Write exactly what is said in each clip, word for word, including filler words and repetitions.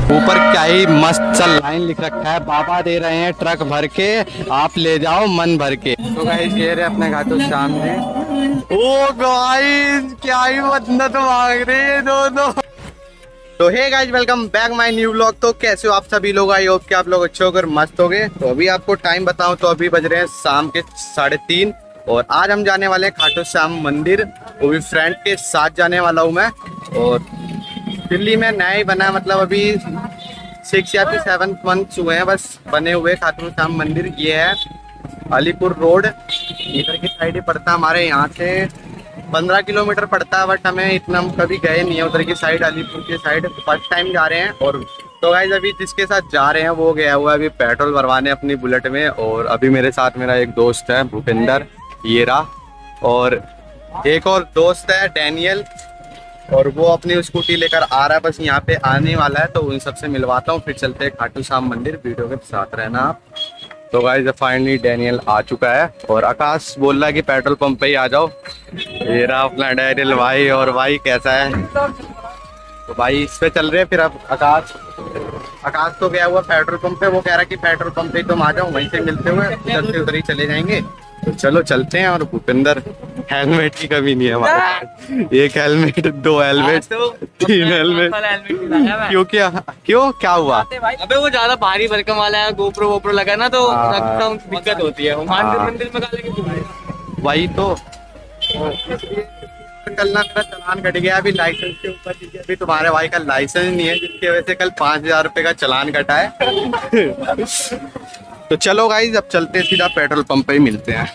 ऊपर क्या ही मस्त चल लाइन लिख रखा है, बाबा दे रहे हैं ट्रक भर के, आप ले जाओ मन भर के। तो गाइस ये रहे अपने खाटू श्याम जी। ओ गाइस क्या ही मन्नत मांग रहे हैं दोनों। तो hey guys welcome back my new vlog. तो कैसे हो आप सभी लोग, आई होप कि आप लोग अच्छे होकर मस्त हो गए। तो अभी आपको टाइम बताऊं तो अभी बज रहे हैं शाम के साढ़े तीन और आज हम जाने वाले हैं खाटू श्याम मंदिर, वो भी फ्रेंड के साथ जाने वाला हूँ मैं। और दिल्ली में नया ही बना, मतलब अभी सिक्स या फिर सेवन मंथ्स हुए हैं बस बने हुए खाटू श्याम मंदिर। ये है अलीपुर रोड, इधर की साइड ही पड़ता है, हमारे यहाँ से पंद्रह किलोमीटर पड़ता है, बट हमें इतना हम कभी गए नहीं है उधर की साइड, अलीपुर की साइड फर्स्ट टाइम जा रहे हैं। और तो गाइस अभी जिसके साथ जा रहे हैं वो गया हुआ है अभी पेट्रोल भरवाने अपनी बुलेट में, और अभी मेरे साथ मेरा एक दोस्त है भूपिंदर येरा, और एक और दोस्त है डैनियल, और वो अपनी स्कूटी लेकर आ रहा है, बस यहाँ पे आने वाला है। तो उन सबसे मिलवाता हूँ, फिर चलते हैं खाटू श्याम मंदिर। वीडियो के साथ रहना आप। तो गाइस फाइनली डैनियल आ चुका है और आकाश बोल रहा है कि पेट्रोल पंप पे ही आ जाओ। ये रहा अपना डैनियल भाई। और भाई कैसा है? तो भाई इस पे चल रहे हैं फिर अब आकाश आकाश तो गया हुआ पेट्रोल पंप पे, वो कह रहा है कि पेट्रोल पंप पे तुम आ जाओ, वहीं से मिलते हुए चलते उधर ही चले जाएंगे। तो चलो चलते हैं। और भूपिंदर हेलमेट की कमी नहीं है हमारे पास, एक हेलमेट, दो हेलमेट, तीन हेलमेट। क्यों क्या क्यों क्या हुआ? अबे वो ज्यादा भारी भरकम वाला है, गोप्रो वोप्रो लगा ना तो दिक्कत होती है। मंदिर में का वही तो कल ना मेरा चालान कट गया अभी लाइसेंस के ऊपर, क्योंकि अभी तुम्हारे भाई का लाइसेंस नहीं है, जिसकी वजह से कल पाँच हजार रुपए का चालान कटा है। तो चलो गाइस अब चलते सीधा पेट्रोल पंप पे ही मिलते हैं।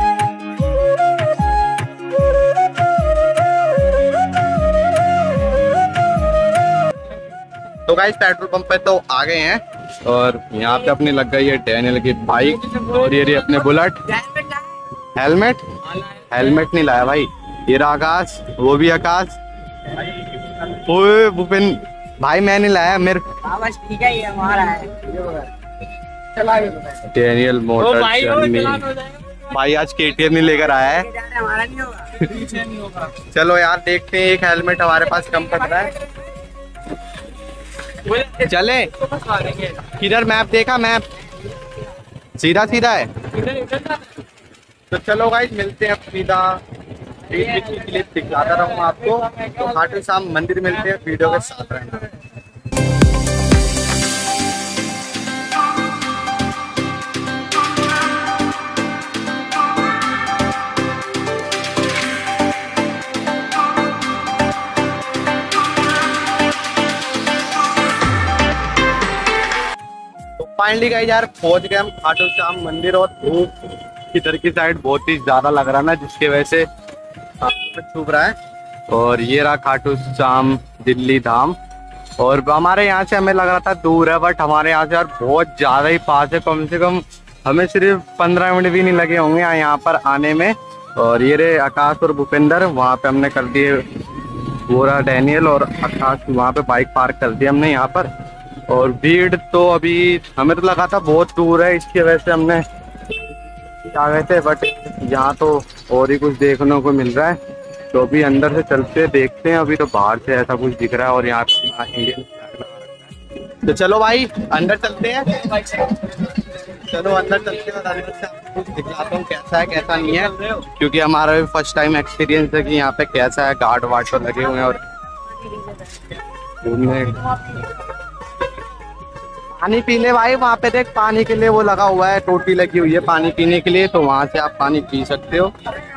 तो गाइस पेट्रोल पंप पे तो आ गए हैं और यहाँ पे अपनी लग गई है डैनियल की बाइक, और ये रही अपने बुलेट। हेलमेट हेलमेट नहीं लाया भाई। ये रहा आकाश, वो भी आकाश। ओए भूपेन भाई मैं नहीं लाया, मेरे ठीक है ये हमारा है। डैनियल मोटर जर्नी भाई आज केटीएम नहीं लेकर आया है। हमारा नहीं होगा। चलो यार देखते हैं, एक हेलमेट हमारे पास कम पड़ रहा है। चले किधर? मैप देखा? मैप सीधा सीधा है। तो चलो गाइस मिलते हैं सीधा, के लिए दिखाता रहूँ आपको। तो खाटू श्याम मंदिर मिलते हैं, वीडियो के साथ रहना। फाइनली गाइस यार पहुंच गए हम खाटू श्याम मंदिर, और धूप इधर की साइड बहुत ही ज्यादा लग रहा है ना, जिसकी वजह से छुप रहा है। और ये रहा खाटू श्याम दिल्ली धाम, और हमारे यहाँ से हमें लग रहा था दूर है, बट हमारे यहाँ से यार बहुत ज्यादा ही पास है, कम से कम हमें सिर्फ पंद्रह मिनट भी नहीं लगे होंगे यहाँ पर आने में। और ये रहे आकाश और भूपिंदर, वहाँ पे हमने कर दिए, वो रहा डैनियल और आकाश, वहाँ पे बाइक पार्क कर दी हमने यहाँ पर। और भीड़ तो अभी हमें तो लगा था बहुत दूर है, इसकी वजह से हमने आ गए थे, बट यहाँ तो और ही कुछ देखने को मिल रहा है। तो अभी अंदर से चलते देखते हैं, अभी तो बाहर से ऐसा कुछ दिख रहा है और यहाँ इंडियन फ्लैग लगा रखा है। तो चलो भाई अंदर चलते हैं, चलो अंदर चलते हैं और अंदर से आपको कुछ दिखलाता हूँ कैसा है कैसा नहीं है, क्योंकि हमारा भी फर्स्ट टाइम एक्सपीरियंस है कि यहाँ पे कैसा है। गार्ड वार्ड तो लगे हुए हैं और घूमने पानी पी ले भाई, वहाँ पे देख पानी के लिए वो लगा हुआ है, टोटी लगी हुई है पानी पीने के लिए, तो वहाँ से आप पानी पी सकते हो।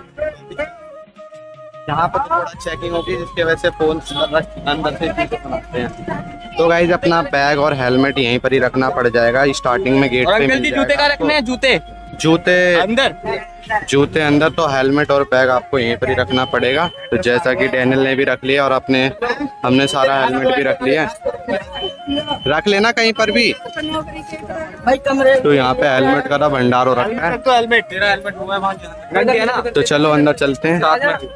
यहाँ पर थोड़ा चेकिंग होगी, जिसकी वजह से फोन अंदर से बनाते हैं। तो गाइस अपना बैग और हेलमेट यहीं पर ही रखना पड़ जाएगा, स्टार्टिंग में गेट पे मिल जाएगा। जूते का रखने हैं, जूते जूते अंदर, जूते अंदर, तो हेलमेट और बैग आपको यहीं पर ही रखना पड़ेगा। तो जैसा कि डैनियल ने भी रख लिया और अपने हमने सारा हेलमेट भी रख लिया, रख लेना कहीं पर भी। तो यहाँ पे हेलमेट का ना भंडार हो रखा है, तो हेलमेट तेरा हेलमेट हुआ है वहाँ ना। तो चलो अंदर चलते हैं साथ में।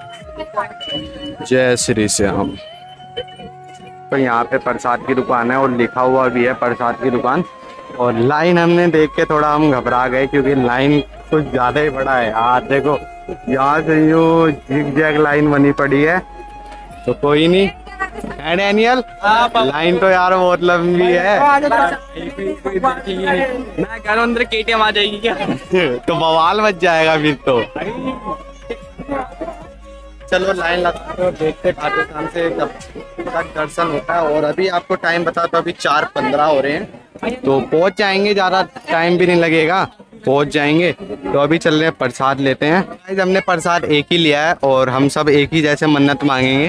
जय श्री श्याम। तो यहाँ पे प्रसाद की दुकान है और लिखा हुआ भी है प्रसाद की दुकान। और लाइन हमने देख के थोड़ा हम घबरा गए, क्योंकि लाइन कुछ ज्यादा ही बड़ा है यार। देखो यहाँ से यूँ जिग जैग लाइन बनी पड़ी है, तो कोई नहीं है डैनियल? लाइन तो यार बहुत लंबी है। मैं कह रहा हूँ अंदर केटीएम आ जाएगी क्या? तो बवाल मच जाएगा फिर तो। चलो लाइन लगाते और देखते खाटू श्याम से कब तक दर्शन होता है। और अभी आपको टाइम बता तो अभी चार पंद्रह हो रहे हैं, तो पहुंच जाएंगे, ज़्यादा टाइम भी नहीं लगेगा, पहुंच जाएंगे। तो अभी चल रहे हैं प्रसाद लेते हैं। गाइस हमने प्रसाद एक ही लिया है और हम सब एक ही जैसे मन्नत मांगेंगे।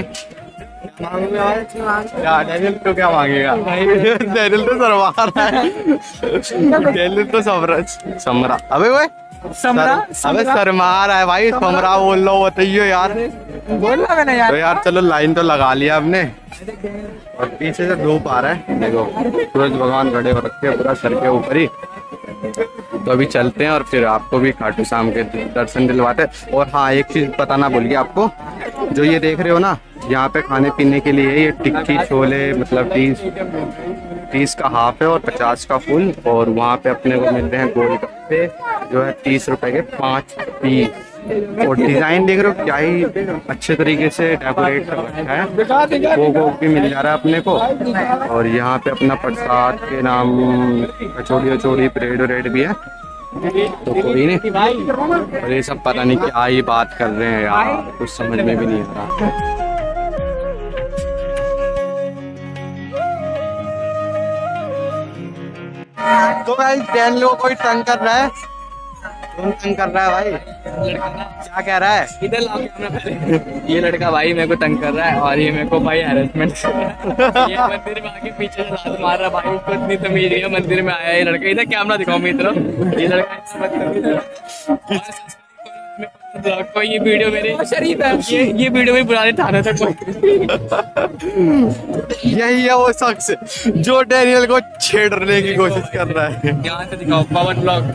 क्या डैनियल तो क्या मांगेगा? डैनियल तो शर्मा रहा है। डैनियल तो समरा समरा अबे वो समरा अबे शर्मा रहा है भाई। समरा बोल लो बताइयो यार, बोल रहा मैंने यार। तो यार चलो लाइन तो लगा लिया हमने और पीछे से धूप आ रहा है, देखो सूरज भगवान खड़े हो रखे हैं पूरा सर के ऊपर ही। तो अभी चलते हैं और फिर आपको भी खाटू श्याम के दर्शन दिलवाते हैं। और हाँ एक चीज़ बताना भूल गया आपको, जो ये देख रहे हो ना यहाँ पे खाने पीने के लिए ये टिक्की छोले मतलब तीस तीस का हाफ है और पचास का फुल। और वहाँ पे अपने को मिलते हैं गोलगप्पे जो है तीस रुपए के पाँच पीस। और डिजाइन देख रहे हो क्या ही अच्छे तरीके से डेकोरेट कर रखा है। वो वो भी मिल जा रहा है अपने को। और यहाँ पे अपना प्रसाद के नाम कचौड़ी वचौड़ी ब्रेड व्रेड भी है, तो कोई नहीं। और ये सब पता नहीं क्या ही बात कर रहे हैं यार, कुछ समझ में भी नहीं आ रहा। तो भाई डैन लोग कोई तंग कर रहा है, कौन तंग कर रहा है भाई? क्या कह रहा है? इधर लाओ कैमरा पहले। ये लड़का भाई मेरे को तंग कर रहा है और ये मेरे को भाई हैरेसमेंट कर रहा है। ये मंदिर में आके पीछे से लात मार रहा भाई, उसको इतनी तमीज नहीं है। मंदिर में आया ये लड़का, इधर कैमरा दिखाओ मेरी तरफ। ये लड़का कोई ये वीडियो मेरे शरीफ है, ये ये वीडियो मेरे पुराने थाने तक। यही है वो शख्स जो डैनियल को छेड़ने की कोशिश कर रहा है। यहाँ से दिखाओ पवन ब्लॉग।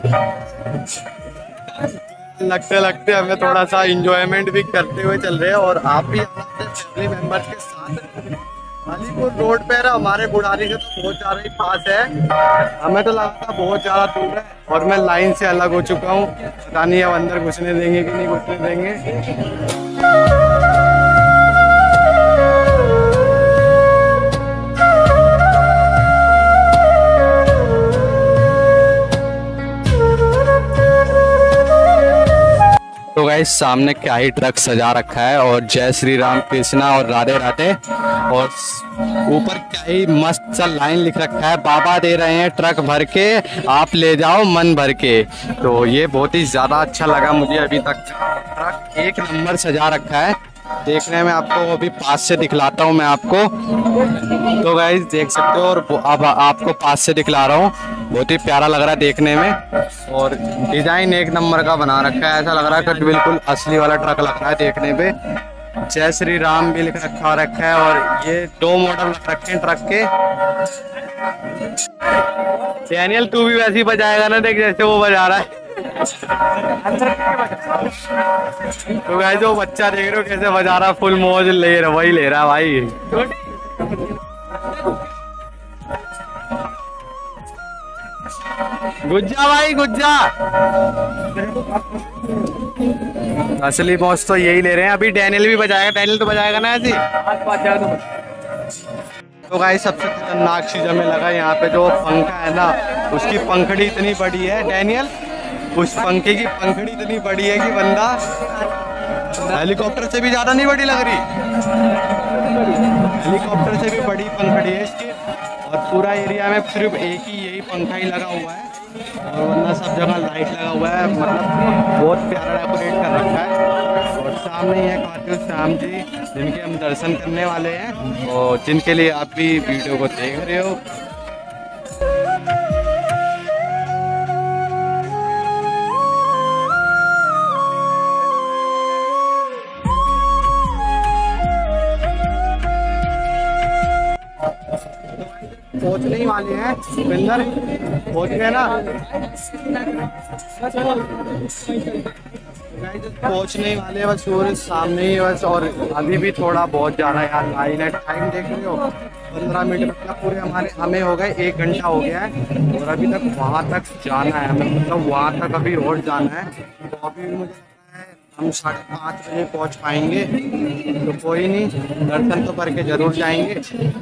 लगते लगते हमें थोड़ा सा इंजॉयमेंट भी करते हुए चल रहे हैं। और आप भी फैमिली मेंबर्स के साथ अलीपुर रोड पे है, हमारे बुढ़ानी से तो बहुत ज्यादा ही पास है। हमें तो लगा था बहुत ज्यादा दूर है और मैं लाइन से अलग हो चुका हूँ। पता नहीं अब अंदर घुसने देंगे कि नहीं घुसने देंगे। तो गाइस सामने क्या ही ट्रक सजा रखा है और जय श्री राम कृष्णा और राधे राधे। और ऊपर क्या ही मस्त सा लाइन लिख रखा है, बाबा दे रहे हैं ट्रक भर के, आप ले जाओ मन भर के। तो ये बहुत ही ज़्यादा अच्छा लगा मुझे अभी तक। ट्रक एक नंबर सजा रखा है, देखने में आपको अभी पास से दिखलाता हूँ मैं आपको। तो गाइस देख सकते हो, और अब आपको पास से दिखला रहा हूँ। बहुत ही प्यारा लग रहा है देखने में और डिजाइन एक नंबर का बना रखा है। ऐसा लग रहा है कि बिल्कुल असली वाला ट्रक लग रहा है देखने पे। जय श्री राम भी लिख रखा रखा है और ये दो मॉडल रखे हैं ट्रक के। डैनियल तू भी वैसे ही बजाएगा ना, देख जैसे वो बजा रहा है। तो गाइस जो बच्चा देख रहे हो कैसे बजा रहा, फुल मौज ले रहा, वही ले रहा भाई। गुज्जा भाई गुज्जा, असली मौज तो यही ले रहे हैं। अभी डैनियल भी बजाएगा, डैनियल तो बजाएगा ना ऐसे। तो गाइस सबसे खतरनाक चीज हमें लगा यहाँ पे जो पंखा है ना, उसकी पंखड़ी इतनी बड़ी है डैनियल, उस पंखे की पंखड़ी इतनी बड़ी है कि बंदा हेलीकॉप्टर से भी ज्यादा नहीं बड़ी लग रही। हेलीकॉप्टर से भी बड़ी पंखड़ी है इसकी। और पूरा एरिया में सिर्फ एक ही यही पंखा ही लगा हुआ है और वरना सब जगह लाइट लगा हुआ है। मतलब बहुत प्यारा डेकोरेट कर रखा है। और सामने ही है खाटू श्याम जी जिनके हम दर्शन करने वाले हैं और जिनके लिए आप भी वीडियो को देख रहे हो। पहुंचने ही वाले हैं सुरेंद्र, पहुंच गए ना, पहुंचने ही वाले हैं बस, सूरज सामने ही बस। और अभी भी थोड़ा बहुत जाना यार, लाइन है, टाइम देख रहे हो पंद्रह मिनट मतलब पूरे हमारे हमें हो गए, एक घंटा हो गया है और अभी तक वहाँ तक जाना है हमें, मतलब वहाँ तक अभी रोड जाना है। तो अभी भी मुझे लगता है हम साढ़े पाँच बजे पहुंच पाएंगे, तो कोई नहीं, दर्शन तो करके जरूर जाएंगे।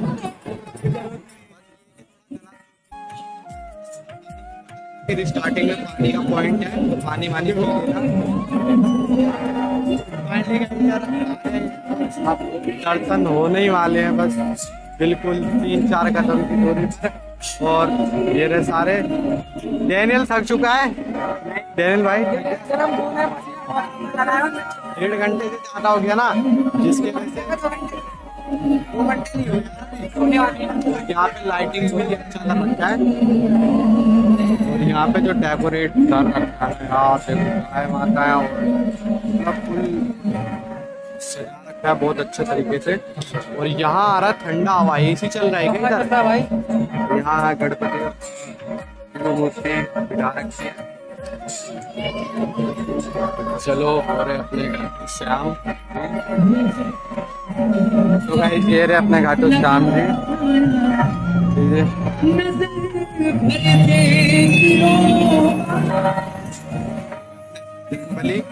फिर स्टार्टिंग में पानी का पॉइंट है, तो पानी वानी भी लेना। दर्शन होने ही वाले हैं बस, बिल्कुल तीन चार कदम की दूरी पर। और ये रहे सारे। डैनियल थक चुका है, डैनियल भाई डेढ़ घंटे से ज्यादा हो गया ना, जिसके वजह से दो घंटे नहीं हुए। यहाँ पे लाइटिंग भी अच्छा कर रखा है, और यहाँ पे जो डेकोरेट कर रखा है यार, गाय माता है और फुल सजा रखा है बहुत अच्छे तरीके से। और यहाँ आ रहा ठंडा हवा, एसी चल रहा है क्या इधर भाई? यहाँ गणपति मूर्ति बिठा रखी है। चलो और अपने घाटू श्याम, तो गाइस ये रहे अपने घाटू श्याम जी। बली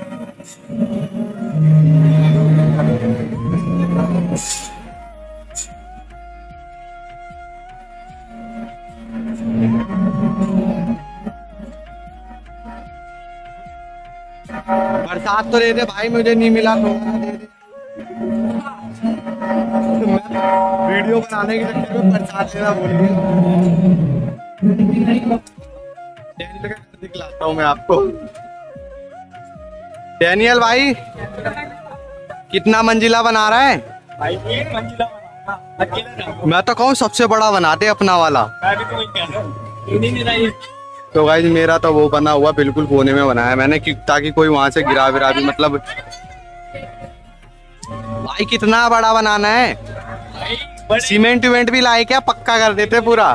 बरसात तो दे दे भाई, मुझे नहीं मिला तो दे दे। वीडियो बनाने के चक्कर में बरसात लेना भूल गया। डैनियल का दिखलाता हूँ मैं आपको। डैनियल भाई कितना मंजिला बना रहा है भाई? एक मंजिला बना अकेला। मैं तो कहूँ सबसे बड़ा बना दे अपना वाला। मैं भी तो कह रहा हूँ। तो गाइस मेरा तो वो बना हुआ बिल्कुल कोने में बनाया मैंने, कि ताकि कोई वहां से गिरा विरा भी, मतलब भाई कितना बड़ा बनाना है। सीमेंट विमेंट भी लाए क्या, पक्का कर देते पूरा।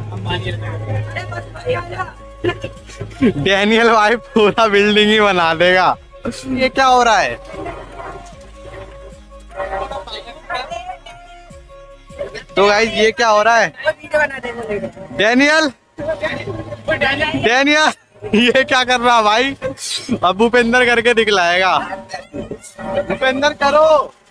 डैनियल भाई पूरा बिल्डिंग ही बना देगा। ये क्या हो रहा है? तो गाइस ये क्या हो रहा है? डैनियल डैनियल ये क्या कर रहा भाई? अब भूपेंद्र करके दिखलाएगा। भूपेंद्र करो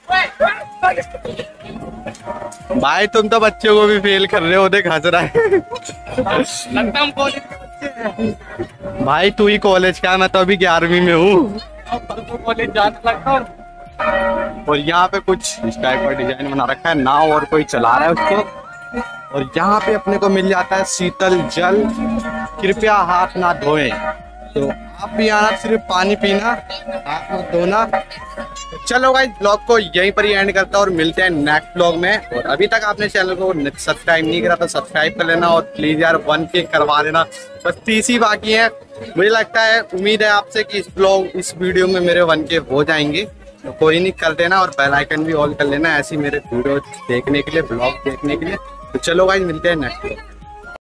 भाई, तुम तो बच्चों को भी फेल कर रहे हो, देख हंस रहा है। लगता हम कॉलेज के बच्चे हैं। भाई तू ही कॉलेज का, मैं तो अभी ग्यारहवीं में हूँ। कॉलेज जाने लगता हूँ। और यहाँ पे कुछ इस टाइप का डिजाइन बना रखा है, नाव और कोई चला रहा है उसको। और यहाँ पे अपने को मिल जाता है शीतल जल, कृपया हाथ ना धोएं। तो आप भी आना, सिर्फ पानी पीना, हाथ मत धोना। तो चलो गाइस ब्लॉग को यहीं पर ही एंड करता हूँ और मिलते हैं नेक्स्ट ब्लॉग में। और अभी तक आपने चैनल को सब्सक्राइब नहीं करा तो सब्सक्राइब कर लेना, और प्लीज यार वन के करवा देना, बस तीस ही बाकी है। मुझे लगता है, उम्मीद है आपसे कि इस ब्लॉग इस वीडियो में मेरे वन के हो जाएंगे, तो कोई नहीं कर देना। और बेल आइकन भी ऑल कर लेना, ऐसी मेरे वीडियो देखने के लिए, ब्लॉग देखने के लिए। तो चलो गाइस मिलते हैं नेक्स्ट।